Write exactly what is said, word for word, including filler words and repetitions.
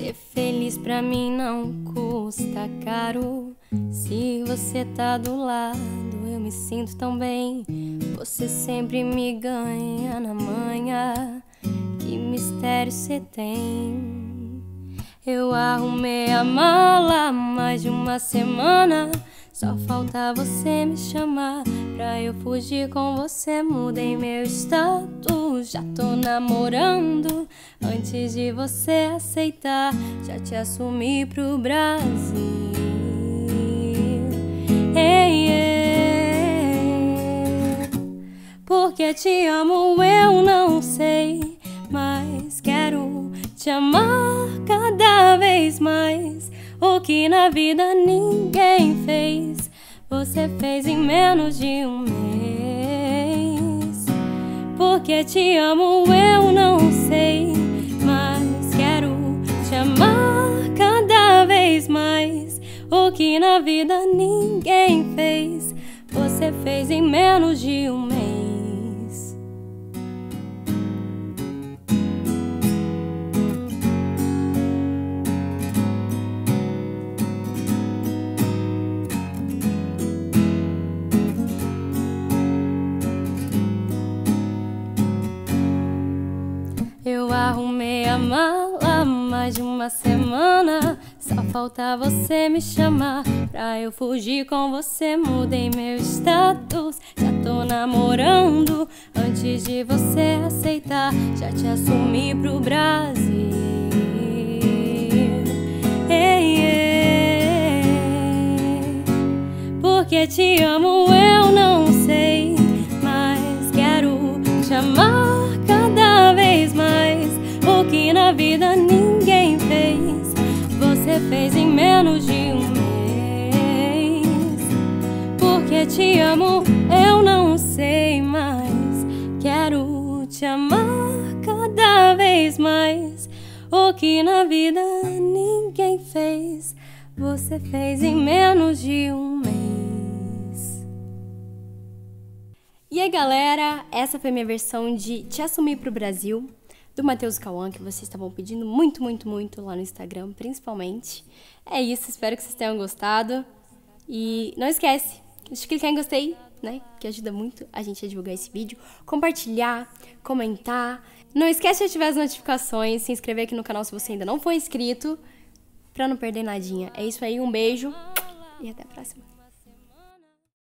Ser feliz pra mim não custa caro. Se você tá do lado, eu me sinto tão bem. Você sempre me ganha na manhã. Que mistério cê tem? Eu arrumei a mala há mais de uma semana. Só falta você me chamar pra eu fugir com você. Mudei meu status, já tô namorando. Antes de você aceitar, já te assumi pro Brasil. Ei, ei. Porque te amo eu não sei, mas quero te amar cada vez mais. O que na vida ninguém fez, você fez em menos de um mês. Porque te amo eu não sei, mas quero te amar cada vez mais. O que na vida ninguém fez, você fez em menos de um mês. Eu arrumei a mala há mais de uma semana. Só falta você me chamar pra eu fugir com você. Mudei meu status, já tô namorando. Antes de você aceitar, já te assumi pro Brasil. Ei, ei. Porque te amo eu não sei, mas quero te amar cada vez mais. O que na vida ninguém fez, você fez em menos de um mês. Porque te amo eu não sei, mas quero te amar cada vez mais. O que na vida ninguém fez, você fez em menos de um mês. E aí galera, essa foi minha versão de Te Assumir pro Brasil, do Matheus Cauã, que vocês estavam pedindo muito, muito, muito lá no Instagram, principalmente. É isso, espero que vocês tenham gostado. E não esquece de clicar em gostei, né? Que ajuda muito a gente a divulgar esse vídeo. Compartilhar, comentar. Não esquece de ativar as notificações, se inscrever aqui no canal se você ainda não for inscrito, pra não perder nadinha. É isso aí, um beijo e até a próxima.